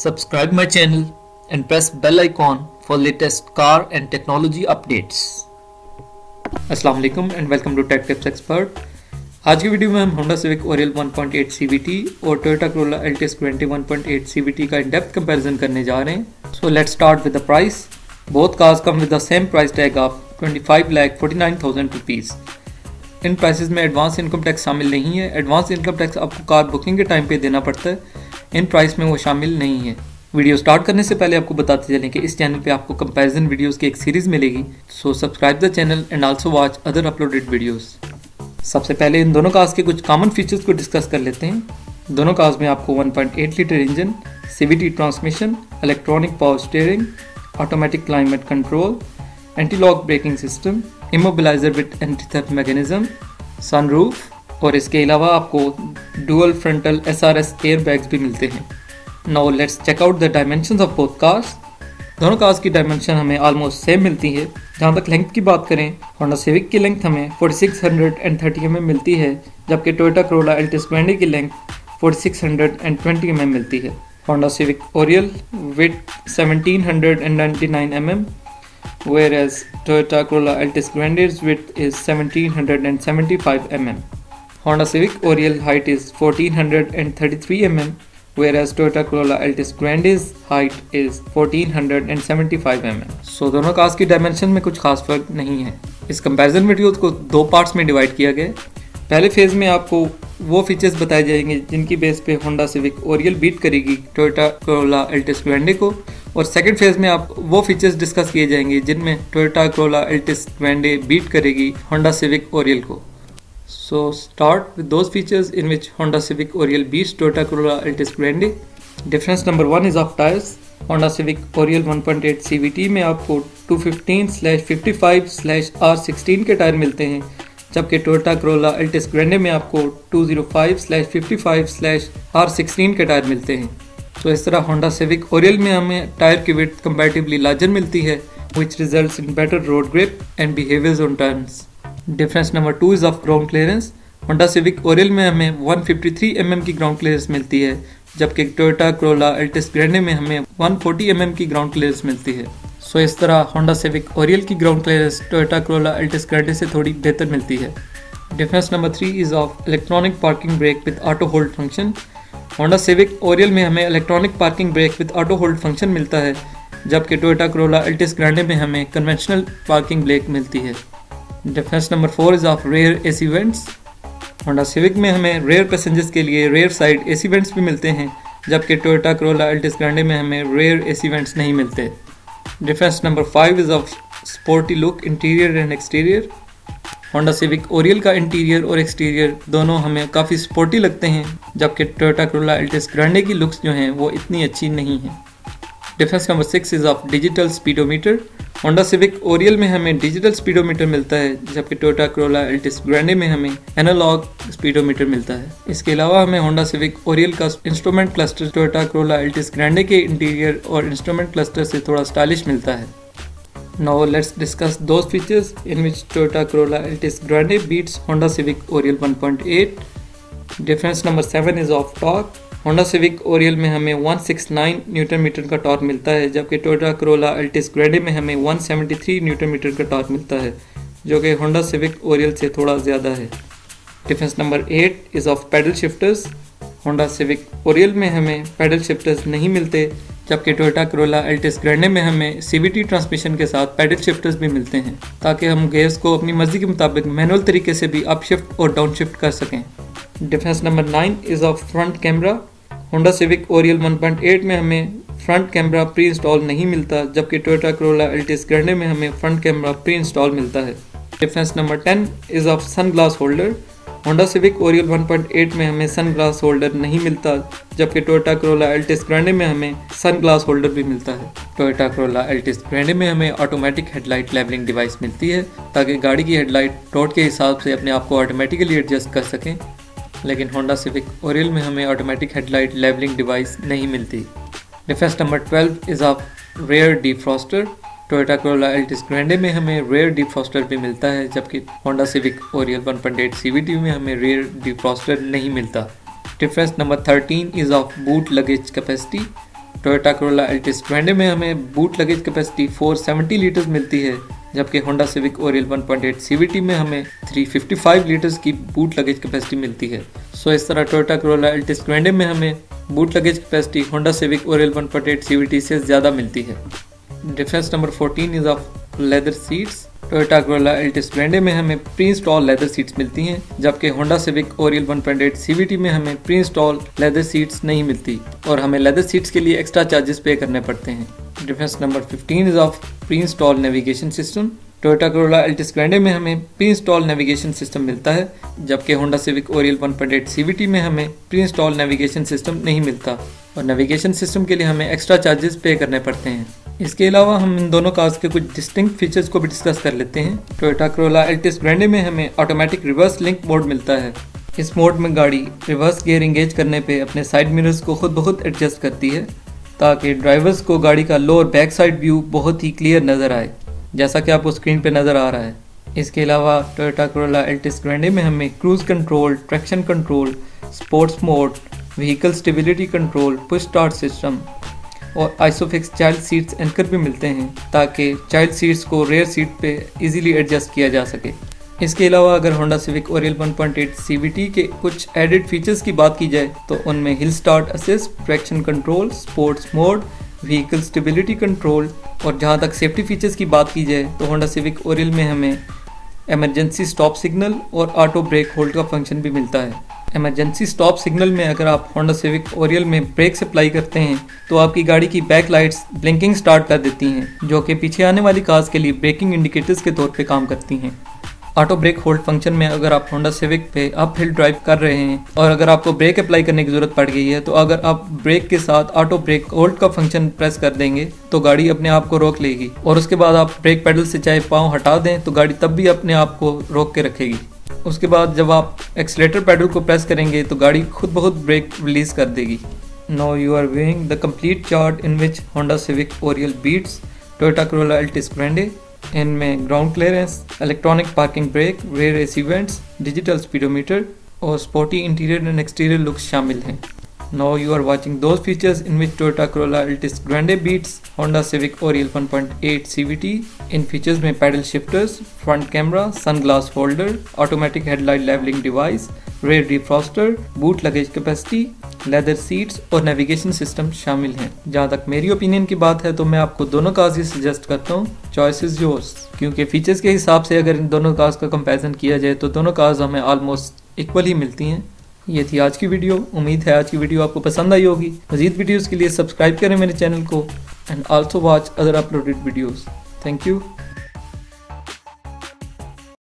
Subscribe my channel and press bell icon for latest car and technology updates. अस्सलाम वालेकुम and welcome to tech tips expert. आज की video में हम Honda Civic Orial 1.8 CVT और Toyota Corolla Altis Grande 1.8 CVT का in-depth comparison करने जा रहे हैं। So let's start with the price. Both cars come with the same price tag of 25,49,000 rupees. इन प्राइसेस में एडवांस इनकम टैक्स शामिल नहीं है। एडवांस इनकम टैक्स आपको कार बुकिंग के टाइम पे देना पड़ता है, इन प्राइस में वो शामिल नहीं है। वीडियो स्टार्ट करने से पहले आपको बताते चलें कि इस चैनल पे आपको कंपैरिजन वीडियोस की एक सीरीज मिलेगी, so subscribe the channel and also watch other uploaded videos. सबसे पहले इन दोनों कार्स के कुछ कॉमन फीचर्स को डिस्कस कर लेते हैं। दोनों कार्स में आपको 1.8 litre engine, CVT transmission, electronic power steering, automatic climate control, anti lock braking system, immobiliser with anti theft mechanism, sunroof और इसके अलावा आपको dual frontal SRS air bags भी मिलते हैं। Now let's check out the dimensions of both cars. दोनों cars की dimension हमें ऑलमोस्ट सेम मिलती है। जहाँ तक लेंथ की बात करें, Honda Civic की लेंथ हमें 4630 mm मिलती है, जबकि Toyota Corolla Altis Grande की लेंथ 4620 mm मिलती है। Honda Civic Orial with 1799 mm, whereas Toyota Corolla Altis Grande's width is 1775 mm. Honda Civic Orial height is 1433 mm, whereas Toyota Corolla Altis Grande's height is 1475 mm. So दोनों cars की dimension में कुछ खास फर्क नहीं है। इस कंपैरिजन वीडियो को दो पार्ट्स में डिवाइड किया गया है। पहले फेज में आपको वो फीचर्स बताए जाएंगे जिनकी बेस पे Honda Civic Orial बीट करेगी Toyota Corolla Altis Grande को, और सेकंड फेज में आप वो फीचर्स डिस्कस किए जाएंगे जिनमें Toyota Corolla Altis Grande beat करेगी Honda Civic Orial को। So start with those features in which Honda Civic Orial beats Toyota Corolla Altis Grande. Difference number 1 is of tires. Honda Civic Orial 1.8 CVT में आपको 215/55/R16 के tyre मिलते हैं, जबकि Toyota Corolla Altis Grande में आपको 205/55/R16 के tyre मिलते हैं। तो इस तरह Honda Civic Orial में हमें टायर की विड्थ कंपैरेटिवली लार्जर मिलती है, which results in better road grip and behaviors on turns. Difference number 2 is of ground clearance. Honda Civic Orial में हमें 153 mm की ग्राउंड क्लियरेंस मिलती है, जबकि Toyota Corolla Altis Grande में हमें 140 mm की ग्राउंड क्लियरेंस मिलती है। सो इस तरह Honda Civic Orial की ground clearance Toyota Corolla Altis Grande से थोड़ी बेहतर मिलती है। Difference number 3 is of electronic parking brake with auto hold function. Honda Civic Orial में हमें electronic parking brake with auto hold function मिलता है, जबकि Toyota Corolla Altis Grande में हमें कन्वेंशनल पार्किंग ब्रेक मिलती है। Difference number 4 is of rear AC vents. Honda Civic में हमें रेयर पैसेंजर्स के लिए रेयर साइड AC वेंट्स भी मिलते हैं, जबकि Toyota Corolla Altis Grande में हमें रेयर AC वेंट्स नहीं मिलते। Difference number 5 is of sporty look interior and exterior. Honda Civic Orial का इंटीरियर और एक्सटीरियर दोनों हमें काफ़ी स्पोर्टी लगते हैं, जबकि Toyota Corolla Altis Grande की लुक्स जो हैं वो इतनी अच्छी नहीं हैं। Difference number 6 is of digital speedometer. Honda Civic Orial में हमें डिजिटल स्पीडोमीटर मिलता है, जबकि Toyota Corolla Altis Grande में हमें एनालॉग स्पीडोमीटर मिलता है। इसके अलावा हमें Honda Civic Orial का instrument cluster Toyota Corolla Altis Grande के इंटीरियर और इंस्ट्रूमेंट क्लस्टर से थोड़ा स्टाइलिश मिलता है। Now let's discuss those features in which Toyota Corolla Altis Grande beats Honda Civic Orial 1.8. Difference number 7 is of torque. Honda Civic Orial में हमें 169 Newton metre का torque मिलता है, जबकि Toyota Corolla Altis Grande में हमें 173 न्यूटन मीटर का torque मिलता है, जो कि Honda Civic Orial से थोड़ा ज़्यादा है। Difference number 8 is of paddle shifters. Honda Civic Orial में हमें पैडल शिफ्टर्स नहीं मिलते, जबकि Toyota Corolla Altis Grande में हमें CVT ट्रांसमिशन के साथ पैडल शिफ्टर्स भी मिलते हैं, ताकि हम गेयर्स को अपनी मर्जी के मुताबिक मैनुअल तरीके से भी अप शिफ्ट और डाउन शिफ्ट कर सकें। Difference number 9 is of front camera. Honda Civic Orial 1.8 में हमें फ्रंट कैमरा प्री इंस्टॉल नहीं मिलता, जबकि Toyota Corolla Altis Grande में हमें फ्रंट कैमरा प्री इंस्टॉल मिलता है। Difference number 10 is of sunglass holder. Honda Civic Orial 1.8 में हमें सन ग्लास होल्डर नहीं मिलता, जबकि Toyota Corolla Altis Grande में हमें सन ग्लास होल्डर भी मिलता है। Toyota Corolla Altis Grande में हमें ऑटोमेटिक हेडलाइट लेवलिंग डिवाइस मिलती है, ताकि गाड़ी की हेडलाइट रोड के हिसाब से अपने आप को ऑटोमेटिकली एडजस्ट कर सकें, लेकिन Honda Civic Orial में हमें ऑटोमेटिक हेडलाइट लेवलिंग डिवाइस नहीं मिलती। Difference number 12 is of rear defroster. Toyota Corolla Altis Grande में हमें रेयर डिफ्रॉस्टर भी मिलता है, जबकि Honda Civic Orial 1.8 CVT में हमें रेयर डिफ्रॉस्टर नहीं मिलता। Difference number 13 is of boot luggage capacity. Toyota Corolla Altis Grande में हमें बूट लगेज कैपेसिटी 470 लीटर्स मिलती है, जबकि होंडा सिविक ओरियल 1.8 CVT में हमें 355 लीटर्स की बूट लगेज कैपेसिटी मिलती है। सो इस तरह टोयोटा कोरोला अल्टिस ग्रैंडे में हमें boot luggage capacity Honda Civic Oriel 1.8 CVT से ज़्यादा मिलती है। Difference number 14 is of leather seats. Toyota Corolla Altis Grande में हमें प्री इंस्टॉल लेदर सीट्स मिलती हैं, जबकि होंडा सिविक ओरियल 1.8 CVT में हमें प्री इंस्टॉल लेदर सीट्स नहीं मिलती और हमें लेदर सीट्स के लिए एक्स्ट्रा चार्जेस पे करने पड़ते हैं। Difference number 15 is of pre install navigation system. Toyota Corolla Altis Grande में हमें प्री इंस्टॉल नेविगेशन सिस्टम मिलता है, जबकि होंडा सिविक ओरियल 1.8 CVT में हमें प्री इंस्टॉल नेविगेशन सिस्टम नहीं मिलता और नेविगेशन सिस्टम के लिए हमें एक्स्ट्रा चार्जेस पे करने पड़ते हैं। इसके अलावा हम इन दोनों कार्स के कुछ डिस्टिंक्ट फीचर्स को भी डिस्कस कर लेते हैं। टोयोटा कोरोला अल्टिस ग्रैंडे में हमें ऑटोमेटिक रिवर्स लिंक मोड मिलता है। इस मोड में गाड़ी रिवर्स गियर इंगेज करने पे अपने साइड मिरर्स को खुद ब खुद एडजस्ट करती है, ताकि ड्राइवर्स को गाड़ी का लो और बैक साइड व्यू बहुत ही क्लियर नज़र आए, जैसा कि आपको स्क्रीन पे नज़र आ रहा है। इसके अलावा टोयोटा कोरोला अल्टिस ग्रैंडे में हमें cruise control, traction control, sports mode, vehicle stability control, push start system और आइसोफिक्स चाइल्ड सीट्स एंकर भी मिलते हैं, ताकि चाइल्ड सीट्स को रेयर सीट पे इजीली एडजस्ट किया जा सके। इसके अलावा अगर होंडा सिविक ओरियल 1.8 CVT के कुछ एडिड फीचर्स की बात की जाए तो उनमें hill start assist, traction control, sports mode, vehicle stability control और जहां तक सेफ्टी फीचर्स की बात की जाए तो होंडा सिविक ओरियल में हमें इमरजेंसी स्टॉप सिग्नल और ऑटो ब्रेक होल्ड का फंक्शन भी मिलता है। इमरजेंसी स्टॉप सिग्नल में अगर आप होंडा सिविक ओरियल में ब्रेक अप्लाई करते हैं तो आपकी गाड़ी की बैक लाइट्स ब्लिंकिंग स्टार्ट कर देती हैं, जो कि पीछे आने वाली कार्स के लिए ब्रेकिंग इंडिकेटर्स के तौर पे काम करती हैं। ऑटो ब्रेक होल्ड फंक्शन में अगर आप होंडा सिविक पे अप हिल ड्राइव कर रहे हैं और अगर आपको ब्रेक अप्लाई करने की जरूरत पड़ गई है तो अगर आप ब्रेक के साथ ऑटो ब्रेक होल्ड का फंक्शन प्रेस कर देंगे तो गाड़ी अपने आप को रोक लेगी और उसके बाद आप ब्रेक पेडल से चाहे पाँव हटा दें तो गाड़ी तब भी अपने आप को रोक के रखेगी। उसके बाद जब आप एक्सीलेटर पेडल को प्रेस करेंगे तो गाड़ी खुद ब खुद ब्रेक रिलीज कर देगी। Now you are viewing the complete chart in which Honda Civic Oriel beats Toyota Corolla Altis Grande. इनमें ground clearance, electronic parking brake, rear AC vents, digital speedometer और sporty interior and exterior looks शामिल हैं। Now you are watching those features in which Toyota Corolla Altis Grande beats Honda Civic Orial 1.8 CVT. In features में paddle shifters, front camera, sunglass holder, automatic headlight levelling device, rear defroster, boot luggage capacity, leather seats और navigation system शामिल हैं। जहाँ तक मेरी opinion की बात है तो मैं आपको दोनों कार्स ही सजेस्ट करता हूँ। चॉइस इज योर्स, क्योंकि फीचर्स के हिसाब से अगर इन दोनों कार्स का कंपैरिजन किया जाए तो दोनों कार्स हमें ऑलमोस्ट इक्वल ही मिलती हैं। ये थी आज की वीडियो। उम्मीद है आज की वीडियो आपको पसंद आई होगी। मज़ीद वीडियोस के लिए सब्सक्राइब करें मेरे चैनल को and also watch other uploaded videos. Thank you.